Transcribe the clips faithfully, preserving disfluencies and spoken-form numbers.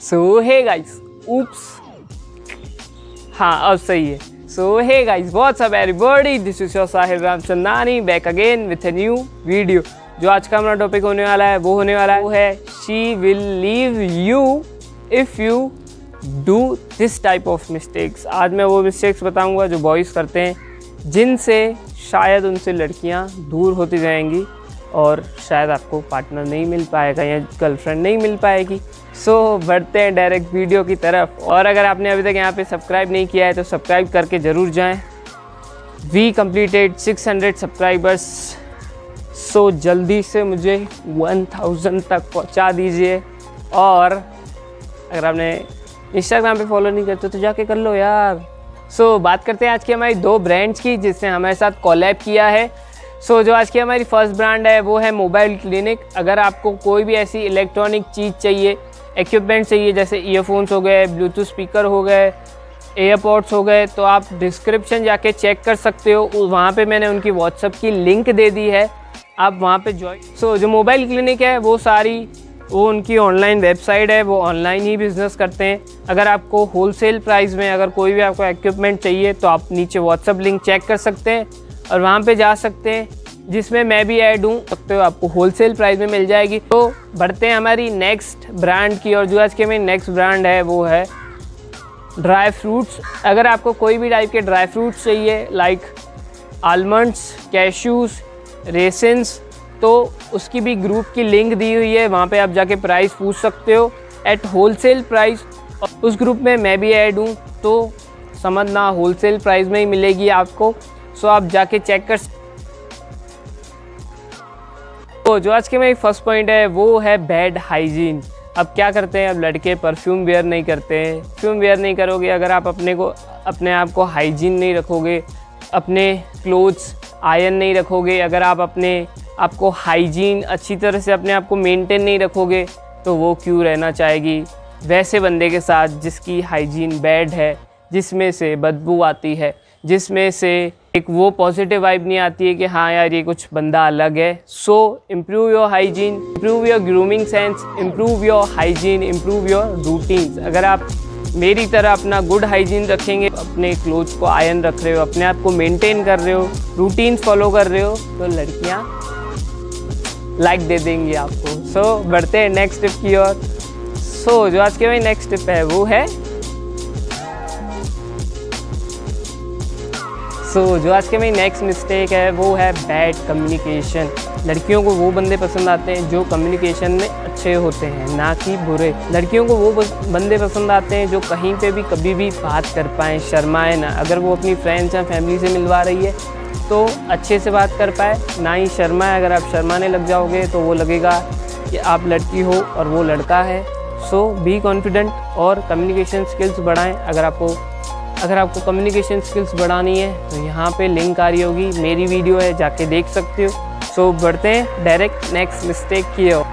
सो hey guys, उप्स, हाँ अब सही है। So hey guys, what's up everybody, this is your Sahil Ramchandani back again with a new video. जो आज का हमारा टॉपिक होने वाला है वो होने वाला है वो है she will leave you if you do this type of mistakes. आज मैं वो मिस्टेक्स बताऊंगा जो बॉयज़ करते हैं, जिनसे शायद उनसे लड़कियां दूर होती जाएंगी और शायद आपको पार्टनर नहीं मिल पाएगा या गर्लफ्रेंड नहीं मिल पाएगी। सो so, बढ़ते हैं डायरेक्ट वीडियो की तरफ। और अगर आपने अभी तक यहाँ पे सब्सक्राइब नहीं किया है तो सब्सक्राइब करके ज़रूर जाएं। We completed six hundred subscribers, so जल्दी से मुझे वन थाउजेंड तक पहुँचा दीजिए। और अगर आपने इंस्टाग्राम पे फॉलो नहीं करते तो जाके कर लो यार। सो so, बात करते हैं आज की हमारी दो ब्रांड्स की जिसने हमारे साथ कोलैब किया है। सो so, जो आज की हमारी फर्स्ट ब्रांड है वो है मोबाइल क्लिनिक। अगर आपको कोई भी ऐसी इलेक्ट्रॉनिक चीज़ चाहिए, इक्विपमेंट चाहिए, जैसे ईयरफोन्स हो गए, ब्लूटूथ स्पीकर हो गए, एयरपॉड्स हो गए, तो आप डिस्क्रिप्शन जाके चेक कर सकते हो। वहाँ पे मैंने उनकी व्हाट्सएप की लिंक दे दी है, आप वहाँ पे ज्वाइन। सो जो मोबाइल क्लिनिक है वो सारी वो उनकी ऑनलाइन वेबसाइट है, वो ऑनलाइन ही बिज़नेस करते हैं। अगर आपको होलसेल प्राइस में अगर कोई भी आपको इक्विपमेंट चाहिए तो आप नीचे व्हाट्सएप लिंक चेक कर सकते हैं और वहाँ पे जा सकते हैं, जिसमें मैं भी ऐड हूँ, सकते हो, आपको होलसेल प्राइस में मिल जाएगी। तो बढ़ते हैं हमारी नेक्स्ट ब्रांड की। और जो आज की मेरी नेक्स्ट ब्रांड है वो है ड्राई फ्रूट्स। अगर आपको कोई भी टाइप के ड्राई फ्रूट्स चाहिए, लाइक आलमंड्स, कैश्यूज़, रेसिन्स, तो उसकी भी ग्रुप की लिंक दी हुई है, वहाँ पे आप जाके प्राइस पूछ सकते हो एट होलसेल प्राइस। उस ग्रुप में मैं भी ऐड हूँ, तो समझना होलसेल प्राइस में ही मिलेगी आपको। सो आप जाके चेक कर। तो जो आज के मेरी फर्स्ट पॉइंट है वो है बैड हाइजीन। अब क्या करते हैं, अब लड़के परफ्यूम वेयर नहीं करते हैं। परफ्यूम वेयर नहीं करोगे अगर आप अपने को अपने आप को हाइजीन नहीं रखोगे, अपने क्लोथ्स आयरन नहीं रखोगे, अगर आप अपने आपको हाइजीन अच्छी तरह से अपने आप को मेंटेन नहीं रखोगे, तो वो क्यों रहना चाहेगी वैसे बंदे के साथ जिसकी हाइजीन बैड है, जिसमें से बदबू आती है, जिसमें से एक वो पॉजिटिव वाइब नहीं आती है कि हाँ यार ये कुछ बंदा अलग है। So improve your hygiene, improve your grooming sense, improve your hygiene, improve your routines. अगर आप मेरी तरह अपना गुड हाइजीन रखेंगे, अपने क्लोथ्स को आयरन रख रहे हो, अपने आप को मेंटेन कर रहे हो, रूटीन्स फॉलो कर रहे हो, तो लड़कियां लाइक दे देंगी आपको। सो so, बढ़ते हैं नेक्स्ट टिप की ओर। सो जो आज के भाई नेक्स्ट टिप है वो है सो so, जो आज के मेरी नेक्स्ट मिस्टेक है वो है बैड कम्युनिकेशन। लड़कियों को वो बंदे पसंद आते हैं जो कम्युनिकेशन में अच्छे होते हैं, ना कि बुरे। लड़कियों को वो बंदे पसंद आते हैं जो कहीं पे भी कभी भी बात कर पाएँ, शर्माए ना। अगर वो अपनी फ्रेंड्स या फैमिली से मिलवा रही है तो अच्छे से बात कर पाए, ना ही शर्माए। अगर आप शर्माने लग जाओगे तो वो लगेगा कि आप लड़की हो और वो लड़का है। सो बी कॉन्फिडेंट और कम्युनिकेशन स्किल्स बढ़ाएँ। अगर आपको अगर आपको कम्युनिकेशन स्किल्स बढ़ानी है तो यहाँ पे लिंक आ रही होगी, मेरी वीडियो है, जाके देख सकते हो। सो so, बढ़ते हैं डायरेक्ट नेक्स्ट मिस्टेक की ओर।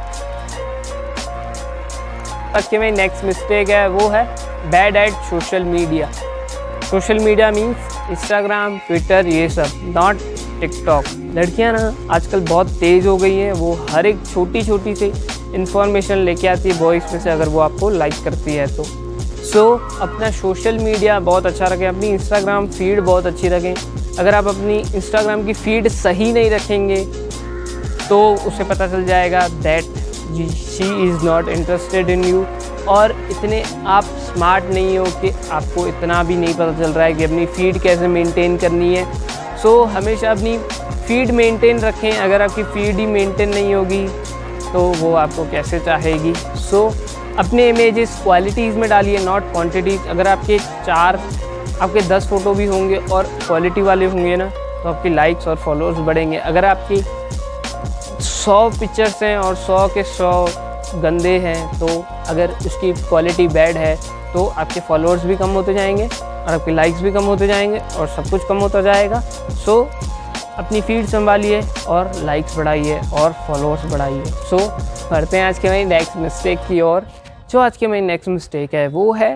आज की मेरी नेक्स्ट मिस्टेक है वो है bad at social media. Social media means Instagram, Twitter, ये सब, नॉट टिकटॉक। लड़कियाँ ना आजकल बहुत तेज़ हो गई हैं, वो हर एक छोटी छोटी सी इन्फॉर्मेशन लेके आती है बॉयज़ में से, अगर वो आपको लाइक करती है तो। सो so, अपना सोशल मीडिया बहुत अच्छा रखें, अपनी इंस्टाग्राम फीड बहुत अच्छी रखें। अगर आप अपनी इंस्टाग्राम की फीड सही नहीं रखेंगे तो उसे पता चल जाएगा that she is not interested in you. और इतने आप स्मार्ट नहीं हो कि आपको इतना भी नहीं पता चल रहा है कि अपनी फीड कैसे मेंटेन करनी है। सो so, हमेशा अपनी फीड मेंटेन रखें। अगर आपकी फीड ही मेंटेन नहीं होगी तो वो आपको कैसे चाहेगी। सो so, अपने इमेजेस क्वालिटीज़ में डालिए, नॉट क्वांटिटीज़। अगर आपके चार आपके दस फ़ोटो भी होंगे और क्वालिटी वाले होंगे ना, तो आपकी लाइक्स और फॉलोअर्स बढ़ेंगे। अगर आपकी सौ पिक्चर्स हैं और सौ के सौ गंदे हैं, तो अगर उसकी क्वालिटी बैड है तो आपके फॉलोअर्स भी कम होते जाएंगे और आपके लाइक्स भी कम होते जाएंगे और सब कुछ कम होता जाएगा। सो अपनी फीड संभालिए और लाइक्स बढ़ाइए और फॉलोअर्स बढ़ाइए। सो बढ़ते हैं आज के मेरी नेक्स्ट मिस्टेक की ओर। जो आज की मेरी नेक्स्ट मिस्टेक है वो है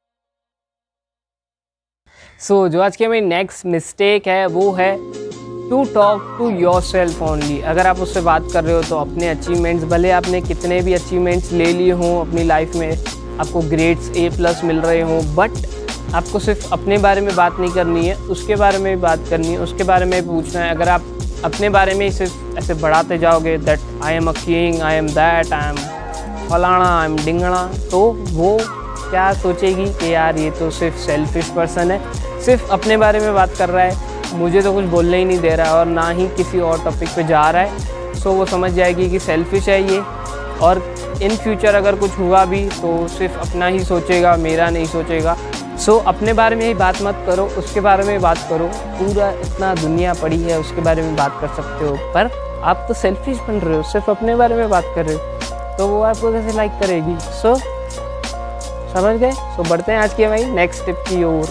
सो so, जो आज की मेरी नेक्स्ट मिस्टेक है वो है to talk to yourself only. अगर आप उससे बात कर रहे हो तो अपने अचीवमेंट्स, भले आपने कितने भी अचीवमेंट्स ले लिए हों अपनी लाइफ में, आपको ग्रेड्स ए प्लस मिल रहे हों, बट आपको सिर्फ अपने बारे में बात नहीं करनी है, उसके बारे में भी बात करनी है, उसके बारे में पूछना है। अगर आप अपने बारे में सिर्फ ऐसे बढ़ाते जाओगे that I am a king, I am that, I am फलाना, आई एम डिंगना, तो वो क्या सोचेगी कि यार ये तो सिर्फ सेल्फिश पर्सन है, सिर्फ अपने बारे में बात कर रहा है, मुझे तो कुछ बोलने ही नहीं दे रहा है और ना ही किसी और टॉपिक पे जा रहा है। सो वो समझ जाएगी कि सेल्फिश है ये, और इन फ्यूचर अगर कुछ हुआ भी तो सिर्फ अपना ही सोचेगा, मेरा नहीं सोचेगा। सो so, अपने बारे में ही बात मत करो, उसके बारे में बात करो। पूरा इतना दुनिया पड़ी है, उसके बारे में बात कर सकते हो, पर आप तो सेल्फिश बन रहे हो, सिर्फ अपने बारे में बात कर रहे हो, तो वो आपको कैसे लाइक करेगी। सो so, समझ गए। सो so, बढ़ते हैं आज के भाई नेक्स्ट टिप की ओर।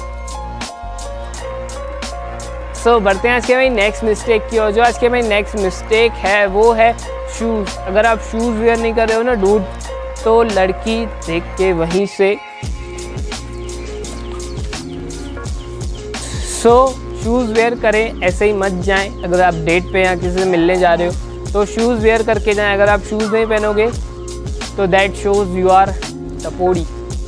सो so, बढ़ते हैं आज के भाई नेक्स्ट मिस्टेक की ओर। जो आज के भाई नेक्स्ट मिस्टेक है वो है शूज़। अगर आप शूज़ वेयर नहीं कर रहे हो ना डूड, तो लड़की देख के वहीं से सो so, शूज़ वेयर करें, ऐसे ही मत जाएं। अगर आप डेट पे या किसी से मिलने जा रहे हो तो शूज़ वेयर करके जाएं। अगर आप शूज़ नहीं पहनोगे तो दैट शोज़ यू आर टपोड़ी।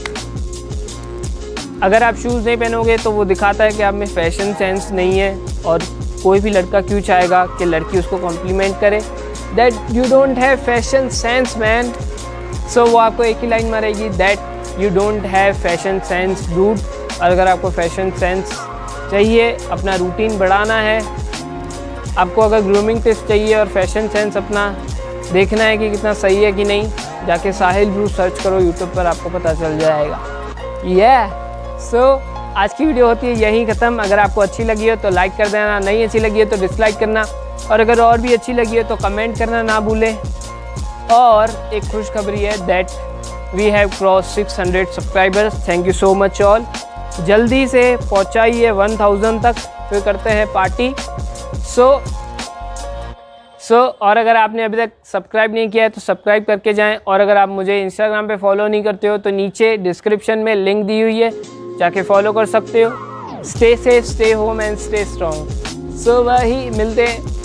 अगर आप शूज़ नहीं पहनोगे तो वो दिखाता है कि आप में फैशन सेंस नहीं है, और कोई भी लड़का क्यों चाहेगा कि लड़की उसको कॉम्प्लीमेंट करे, that you don't have fashion sense man. So वो आपको एक ही लाइन मारेगी, that you don't have fashion sense dude. और अगर आपको फैशन सेंस चाहिए, अपना रूटीन बढ़ाना है, आपको अगर ग्रूमिंग टिप्स चाहिए और फैशन सेंस अपना देखना है कि कितना सही है कि नहीं, जाके साहिल ब्रू सर्च करो यूट्यूब पर, आपको पता चल जाएगा। yeah. सो so, आज की वीडियो होती है यहीं ख़त्म। अगर आपको अच्छी लगी हो तो लाइक कर देना, नहीं अच्छी लगी हो तो डिसलाइक करना, और अगर और भी अच्छी लगी हो तो कमेंट करना ना भूलें। और एक खुशखबरी है that we have cross six hundred subscribers. Thank you so much all. जल्दी से पहुंचाइए वन थाउजेंड तक, फिर करते हैं पार्टी। सो सो so, और अगर आपने अभी तक सब्सक्राइब नहीं किया है तो सब्सक्राइब करके जाएं। और अगर आप मुझे इंस्टाग्राम पे फॉलो नहीं करते हो तो नीचे डिस्क्रिप्शन में लिंक दी हुई है, जाके फॉलो कर सकते हो। Stay safe, stay home and stay strong. So वही मिलते हैं